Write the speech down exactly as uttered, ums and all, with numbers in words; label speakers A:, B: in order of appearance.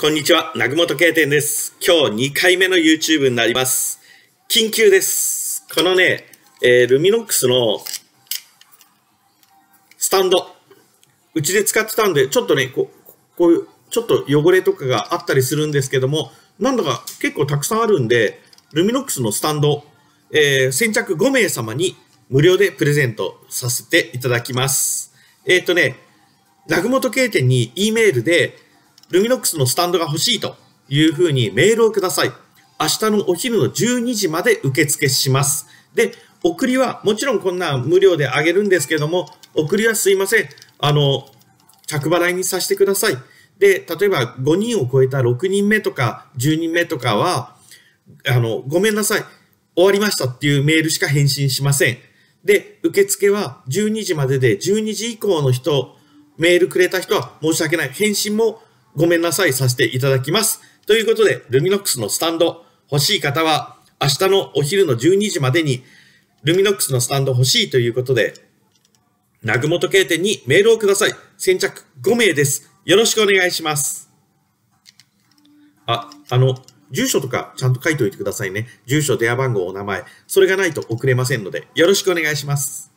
A: こんにちは、南雲時計店です。今日にかいめの YouTube になります。緊急です。このね、えー、ルミノックスのスタンド、うちで使ってたんで、ちょっとね、こう、こういう、ちょっと汚れとかがあったりするんですけども、なんだか結構たくさんあるんで、ルミノックスのスタンド、えー、先着ごめい様に無料でプレゼントさせていただきます。えっとね、南雲時計店に E メールで、ルミノックスのスタンドが欲しいというふうにメールをください。明日のお昼のじゅうにじまで受付します。で、送りはもちろんこんな無料であげるんですけども、送りはすいません。あの、着払いにさせてください。で、例えばごにんを超えたろくにんめとかじゅうにんめとかは、あの、ごめんなさい。終わりましたっていうメールしか返信しません。で、受付はじゅうにじまででじゅうにじ以降の人、メールくれた人は申し訳ない。返信もごめんなさいさせていただきます。ということで、ルミノックスのスタンド欲しい方は、明日のお昼のじゅうにじまでに、ルミノックスのスタンド欲しいということで、南雲時計店にメールをください。先着ごめいです。よろしくお願いします。あ、あの、住所とかちゃんと書いておいてくださいね。住所、電話番号、お名前。それがないと送れませんので、よろしくお願いします。